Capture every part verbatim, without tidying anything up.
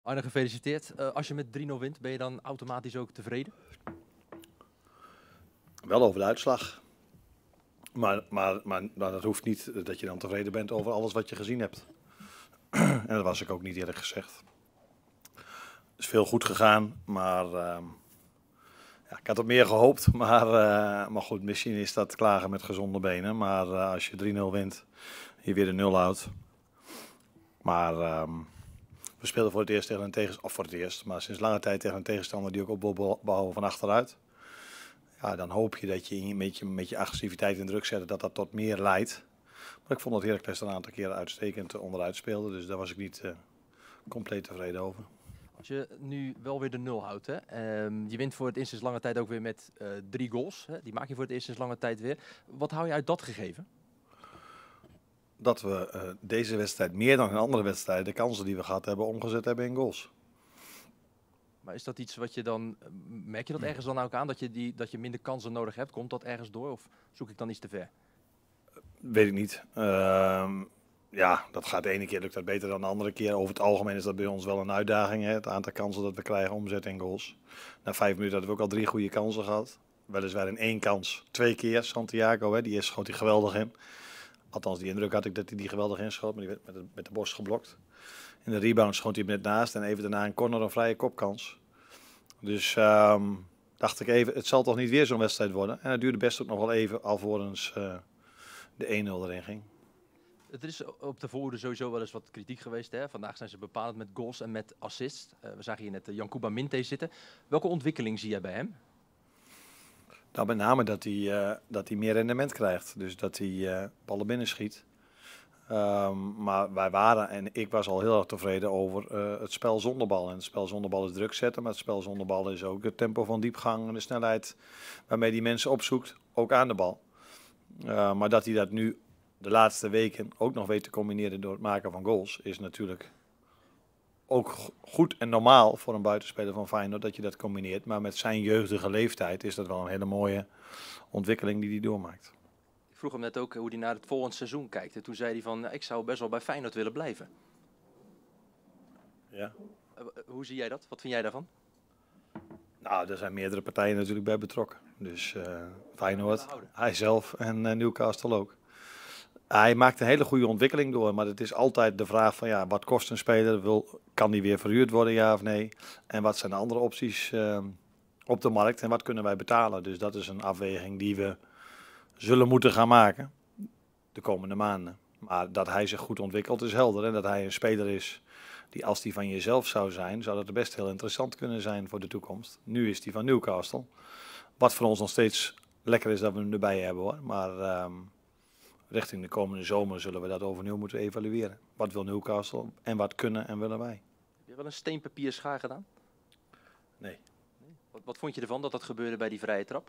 Arne, gefeliciteerd. Uh, als je met drie nul wint, ben je dan automatisch ook tevreden? Wel over de uitslag. Maar, maar, maar nou, dat hoeft niet dat je dan tevreden bent over alles wat je gezien hebt. En dat was ik ook niet, eerlijk gezegd. Het is veel goed gegaan, maar uh, ja, ik had op meer gehoopt. Maar, uh, maar goed, misschien is dat klagen met gezonde benen. Maar uh, als je drie nul wint, je weer de nul houdt. Maar uh, we speelden voor het eerst tegen een tegenstander, of voor het eerst, maar sinds lange tijd tegen een tegenstander die ook op wil behouden van achteruit. Ja, dan hoop je dat je met je, met je agressiviteit en druk zetten, dat dat tot meer leidt. Maar ik vond dat Heracles er een aantal keren uitstekend onderuit speelde, dus daar was ik niet uh, compleet tevreden over. Als je nu wel weer de nul houdt, hè? Um, je wint voor het eerst sinds lange tijd ook weer met uh, drie goals. Hè? Die maak je voor het eerst sinds lange tijd weer. Wat hou je uit dat gegeven? Dat we uh, deze wedstrijd meer dan in andere wedstrijden de kansen die we gehad hebben omgezet hebben in goals. Maar is dat iets wat je dan, merk je dat ergens dan ook aan, dat je, die, dat je minder kansen nodig hebt? Komt dat ergens door of zoek ik dan iets te ver? Weet ik niet. Uh, ja, dat gaat de ene keer lukt dat beter dan de andere keer. Over het algemeen is dat bij ons wel een uitdaging. Hè? Het aantal kansen dat we krijgen omzetten in goals. Na vijf minuten hadden we ook al drie goede kansen gehad. Weliswaar in één kans twee keer. Santiago, hè? Die is, schoot hij geweldig in. Althans, die indruk had ik dat hij die geweldig inschoot, maar die werd met de, met de borst geblokt. In de rebound schoot hij net naast en even daarna een corner, een vrije kopkans. Dus um, dacht ik even, het zal toch niet weer zo'n wedstrijd worden. En het duurde best ook nog wel even alvorens uh, de één nul erin ging. Er is op de voorhoede sowieso wel eens wat kritiek geweest. Hè? Vandaag zijn ze bepalend met goals en met assists. Uh, we zagen hier net uh, Yankuba Minte zitten. Welke ontwikkeling zie jij bij hem? Nou, met name dat hij, uh, dat hij meer rendement krijgt. Dus dat hij uh, ballen binnenschiet. Um, maar wij waren, en ik was al heel erg tevreden over uh, het spel zonder bal. En het spel zonder bal is druk zetten, maar het spel zonder bal is ook het tempo van diepgang en de snelheid waarmee die mensen opzoekt, ook aan de bal. Uh, maar dat hij dat nu de laatste weken ook nog weet te combineren door het maken van goals, is natuurlijk ook goed en normaal voor een buitenspeler van Feyenoord dat je dat combineert. Maar met zijn jeugdige leeftijd is dat wel een hele mooie ontwikkeling die hij doormaakt. Ik vroeg hem net ook hoe hij naar het volgende seizoen kijkt. En toen zei hij van, ik zou best wel bij Feyenoord willen blijven. Ja. Uh, hoe zie jij dat? Wat vind jij daarvan? Nou, er zijn meerdere partijen natuurlijk bij betrokken. Dus uh, Feyenoord, hij zelf en uh, Newcastle ook. Hij maakt een hele goede ontwikkeling door, maar het is altijd de vraag van ja, wat kost een speler? Wil, kan die weer verhuurd worden, ja of nee? En wat zijn de andere opties uh, op de markt en wat kunnen wij betalen? Dus dat is een afweging die we zullen moeten gaan maken de komende maanden. Maar dat hij zich goed ontwikkelt is helder en dat hij een speler is die als die van jezelf zou zijn, zou dat best heel interessant kunnen zijn voor de toekomst. Nu is die van Newcastle, wat voor ons nog steeds lekker is dat we hem erbij hebben hoor, maar um, richting de komende zomer zullen we dat overnieuw moeten evalueren. Wat wil Newcastle en wat kunnen en willen wij? Heb je wel een steenpapier schaar gedaan? Nee. nee. Wat, wat vond je ervan dat dat gebeurde bij die vrije trap?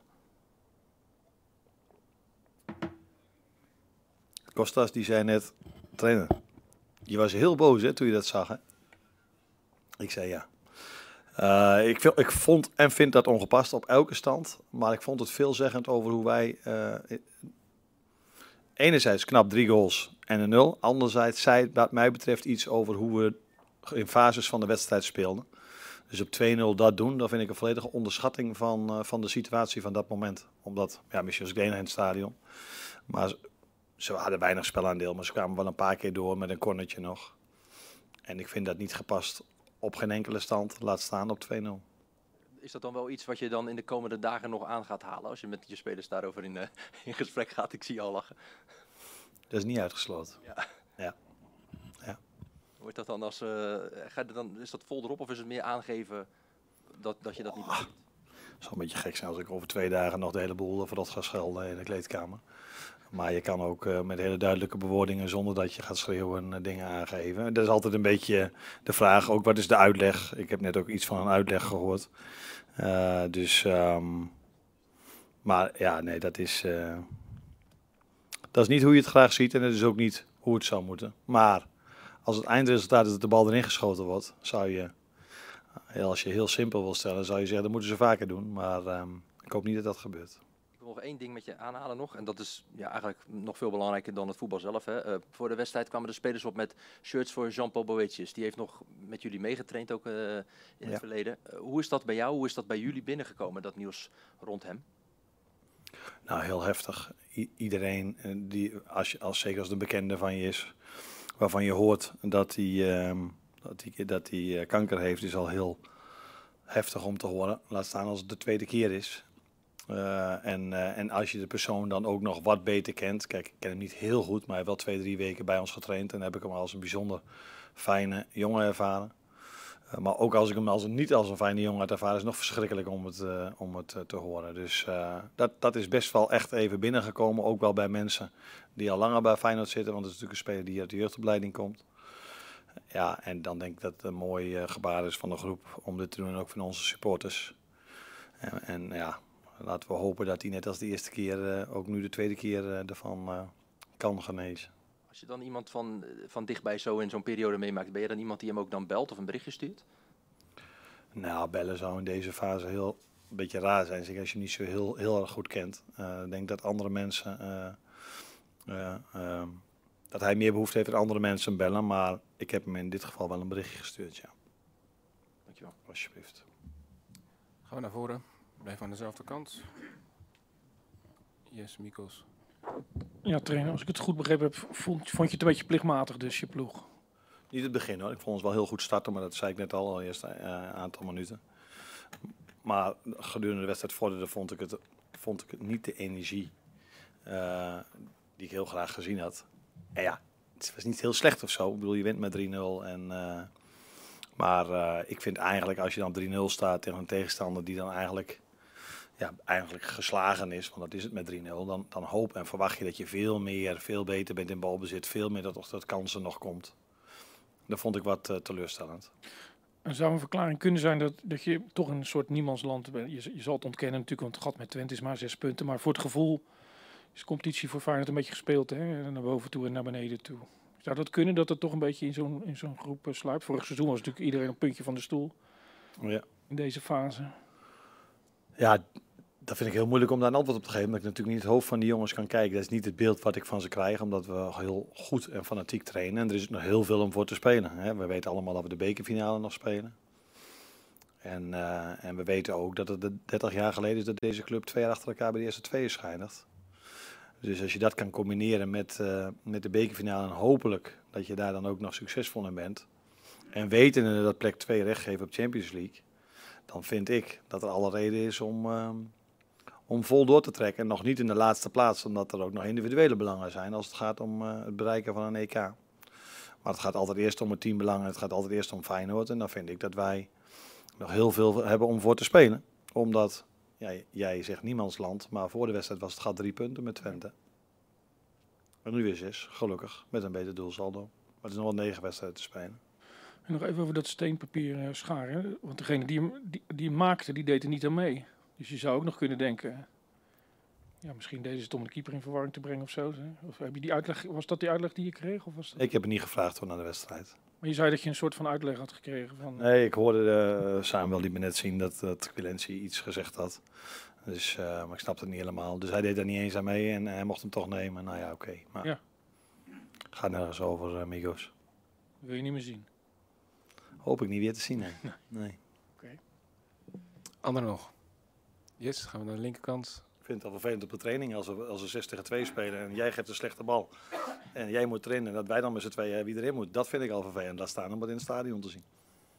Kostas die zei net, trainer, je was heel boos hè, toen je dat zag hè? Ik zei ja. Uh, ik, ik vond en vind dat ongepast op elke stand, maar ik vond het veelzeggend over hoe wij uh, enerzijds knap drie goals en een nul, anderzijds zei wat mij betreft iets over hoe we in fases van de wedstrijd speelden. Dus op twee nul dat doen, dat vind ik een volledige onderschatting van, uh, van de situatie van dat moment. Omdat, ja, misschien was ik de enige in het stadion, maar ze hadden weinig spelaandeel, maar ze kwamen wel een paar keer door met een cornertje nog. En ik vind dat niet gepast op geen enkele stand, laat staan op twee nul. Is dat dan wel iets wat je dan in de komende dagen nog aan gaat halen als je met je spelers daarover in, uh, in gesprek gaat? Ik zie je al lachen. Dat is niet uitgesloten. Ja. Ja. Ja. Wordt dat dan als, uh, ga je dan, is dat vol erop of is het meer aangeven dat, dat je dat niet doet? Het zal een beetje gek zijn als ik over twee dagen nog de hele boel verrot ga schelden in de kleedkamer. Maar je kan ook uh, met hele duidelijke bewoordingen, zonder dat je gaat schreeuwen, uh, dingen aangeven. Dat is altijd een beetje de vraag, ook wat is de uitleg? Ik heb net ook iets van een uitleg gehoord. Uh, dus, um, maar ja, nee, dat is, uh, dat is niet hoe je het graag ziet en dat is ook niet hoe het zou moeten. Maar als het eindresultaat is dat de bal erin geschoten wordt, zou je, als je heel simpel wil stellen, zou je zeggen, dat moeten ze vaker doen. Maar um, ik hoop niet dat dat gebeurt. wil nog één ding met je aanhalen nog. En dat is ja, eigenlijk nog veel belangrijker dan het voetbal zelf. Hè. Uh, voor de wedstrijd kwamen de spelers op met shirts voor Jean-Paul Boetius. Die heeft nog met jullie meegetraind ook uh, in ja. het verleden. Uh, hoe is dat bij jou? Hoe is dat bij jullie binnengekomen, dat nieuws rond hem? Nou, heel heftig. I- iedereen, uh, die, als, je, als, zeker als de bekende van je is, waarvan je hoort dat hij uh, dat hij, dat hij uh, kanker heeft, is al heel heftig om te horen. Laat staan als het de tweede keer is. Uh, en, uh, en als je de persoon dan ook nog wat beter kent. Kijk, ik ken hem niet heel goed, maar hij heeft wel twee, drie weken bij ons getraind. En dan heb ik hem als een bijzonder fijne jongen ervaren. Uh, maar ook als ik hem als een, niet als een fijne jongen had ervaren, is het nog verschrikkelijk om het, uh, om het uh, te horen. Dus uh, dat, dat is best wel echt even binnengekomen. Ook wel bij mensen die al langer bij Feyenoord zitten. Want het is natuurlijk een speler die uit de jeugdopleiding komt. Ja, en dan denk ik dat het een mooi uh, gebaar is van de groep om dit te doen. En ook van onze supporters. En, en ja... Laten we hopen dat hij net als de eerste keer uh, ook nu de tweede keer uh, ervan uh, kan genezen. Als je dan iemand van, van dichtbij zo in zo'n periode meemaakt, ben je dan iemand die hem ook dan belt of een berichtje stuurt? Nou, bellen zou in deze fase heel een beetje raar zijn. Zeker als je hem niet zo heel, heel erg goed kent. Uh, ik denk dat andere mensen, uh, uh, uh, dat hij meer behoefte heeft dat andere mensen bellen. Maar ik heb hem in dit geval wel een berichtje gestuurd, ja. Dankjewel. Alsjeblieft. Gaan we naar voren. Blijf aan dezelfde kant. Yes, Mikos. Ja, trainer, als ik het goed begrepen heb, vond, vond je het een beetje plichtmatig dus, je ploeg? Niet het begin hoor. Ik vond ons wel heel goed starten, maar dat zei ik net al, al eerst een uh, aantal minuten. Maar gedurende de wedstrijd vorderde vond ik het, vond ik het niet de energie uh, die ik heel graag gezien had. En ja, het was niet heel slecht of zo. Ik bedoel, je wint met drie nul en... Uh, maar uh, ik vind eigenlijk als je dan drie nul staat tegen een tegenstander die dan eigenlijk, ja, eigenlijk geslagen is, want dat is het met drie nul, dan, dan hoop en verwacht je dat je veel meer, veel beter bent in balbezit, veel meer dat, dat kansen nog komt. Dat vond ik wat uh, teleurstellend. En zou een verklaring kunnen zijn dat, dat je toch in een soort niemandsland bent? Je, je zal het ontkennen natuurlijk, want het gat met Twente is maar zes punten, maar voor het gevoel is de competitie voor Feyenoord een beetje gespeeld, hè? Naar boven toe en naar beneden toe. Zou dat kunnen, dat het toch een beetje in zo'n in zo'n groep uh, sluipt? Vorig seizoen was natuurlijk iedereen een puntje van de stoel. Ja. In deze fase. Ja, dat vind ik heel moeilijk om daar een antwoord op te geven. Omdat ik natuurlijk niet het hoofd van die jongens kan kijken. Dat is niet het beeld wat ik van ze krijg. Omdat we heel goed en fanatiek trainen. En er is nog heel veel om voor te spelen. Hè. We weten allemaal dat we de bekerfinale nog spelen. En, uh, en we weten ook dat het dertig jaar geleden is dat deze club twee jaar achter elkaar bij de eerste twee is geëindigd. Dus als je dat kan combineren met, uh, met de bekerfinale en hopelijk dat je daar dan ook nog succesvol in bent. En wetende dat plek twee recht geven op Champions League. Dan vind ik dat er alle reden is om, uh, om vol door te trekken. En nog niet in de laatste plaats, omdat er ook nog individuele belangen zijn als het gaat om uh, het bereiken van een E K. Maar het gaat altijd eerst om het teambelang en het gaat altijd eerst om Feyenoord. En dan vind ik dat wij nog heel veel hebben om voor te spelen. Omdat... Ja, jij zegt niemandsland, maar voor de wedstrijd was het gat drie punten met Twente. En nu is zes, gelukkig, met een beter doelsaldo. Maar het is nog wel negen wedstrijden te spelen. En nog even over dat steenpapier uh, scharen. Want degene die hem, die, die hem maakte, die deed er niet aan mee. Dus je zou ook nog kunnen denken... Ja, misschien deden ze het om de keeper in verwarring te brengen of zo. Of heb je die uitleg, was dat die uitleg die je kreeg? Of was dat... Ik heb het niet gevraagd hoor, naar de wedstrijd. Maar je zei dat je een soort van uitleg had gekregen van... Nee, ik hoorde uh, Samuel die me net zien dat, dat Quilency iets gezegd had. Dus, uh, maar ik snapte het niet helemaal. Dus hij deed er niet eens aan mee en hij mocht hem toch nemen. Nou ja, oké. Okay. Maar ja. Gaat nergens over, uh, Migos. Wil je niet meer zien? Hoop ik niet weer te zien, nee. nee. Oké. Okay. Anderen nog? Yes, gaan we naar de linkerkant. Ik vind het al vervelend op de training als we, als we zes tegen twee spelen en jij geeft een slechte bal. En jij moet erin en dat wij dan met z'n tweeën wie erin moet. Dat vind ik al vervelend. Laat staan om het in het stadion te zien.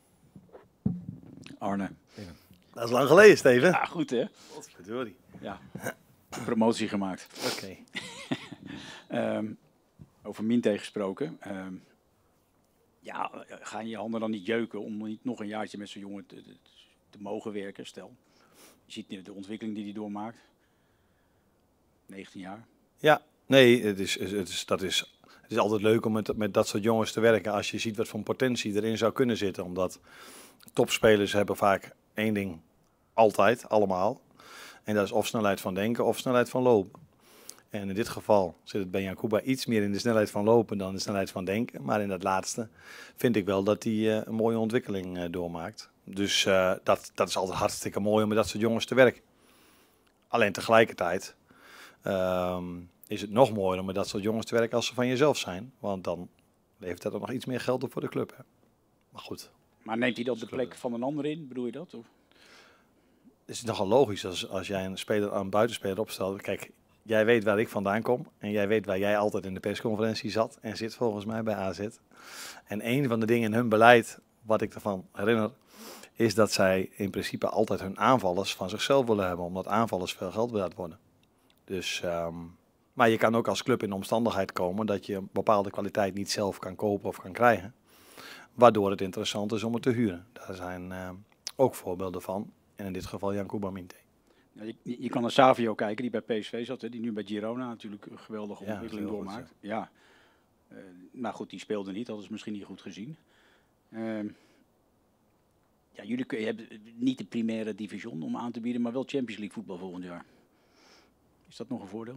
Arne. Dat is lang geleden, Steven. Ja, goed hè? Wat verdorie. Ja, promotie gemaakt. Oké. Okay. um, over Minte gesproken. Um, ja, gaan je handen dan niet jeuken om niet nog een jaartje met zo'n jongen te, te, te mogen werken, stel. Je ziet de ontwikkeling die hij doormaakt. negentien jaar. Ja, nee, het is, het is, dat is, het is altijd leuk om met, met dat soort jongens te werken als je ziet wat voor potentie erin zou kunnen zitten. Omdat topspelers hebben vaak één ding altijd, allemaal. En dat is of snelheid van denken of snelheid van lopen. En in dit geval zit het bij Yankuba iets meer in de snelheid van lopen dan de snelheid van denken. Maar in dat laatste vind ik wel dat hij uh, een mooie ontwikkeling uh, doormaakt. Dus uh, dat, dat is altijd hartstikke mooi om met dat soort jongens te werken. Alleen tegelijkertijd um, is het nog mooier om met dat soort jongens te werken als ze van jezelf zijn. Want dan levert dat ook nog iets meer geld op voor de club. Hè. Maar goed. Maar neemt hij dan de plek van een ander in? Bedoel je dat? Of? Het is nogal logisch als, als jij een, speler, een buitenspeler opstelt. Kijk, jij weet waar ik vandaan kom. En jij weet waar jij altijd in de persconferentie zat. En zit volgens mij bij A Z. En een van de dingen in hun beleid, wat ik ervan herinner, is dat zij in principe altijd hun aanvallers van zichzelf willen hebben. Omdat aanvallers veel geld waard worden. Dus, um, maar je kan ook als club in de omstandigheid komen dat je een bepaalde kwaliteit niet zelf kan kopen of kan krijgen. Waardoor het interessant is om het te huren. Daar zijn uh, ook voorbeelden van. En in dit geval Yankuba Minte. Ja, je, je kan naar Savio kijken, die bij P S V zat. Hè, die nu bij Girona natuurlijk een geweldige ontwikkeling ja, doormaakt. Goed, ja. Ja. Uh, nou goed, die speelde niet. Dat is misschien niet goed gezien. Uh, ja, jullie kun, je hebben niet de primaire division om aan te bieden, maar wel Champions League voetbal volgend jaar. Is dat nog een voordeel?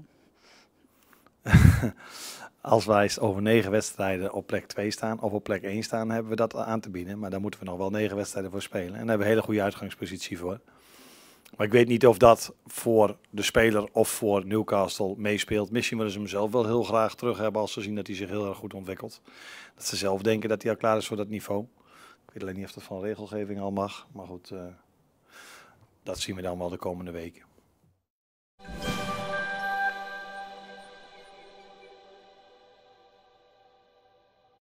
Als wij over negen wedstrijden op plek twee staan of op plek één staan, hebben we dat aan te bieden. Maar daar moeten we nog wel negen wedstrijden voor spelen. En daar hebben we een hele goede uitgangspositie voor. Maar ik weet niet of dat voor de speler of voor Newcastle meespeelt. Misschien willen ze hem zelf wel heel graag terug hebben als ze zien dat hij zich heel erg goed ontwikkelt. Dat ze zelf denken dat hij al klaar is voor dat niveau. Ik weet alleen niet of dat van regelgeving al mag. Maar goed, uh, dat zien we dan wel de komende weken.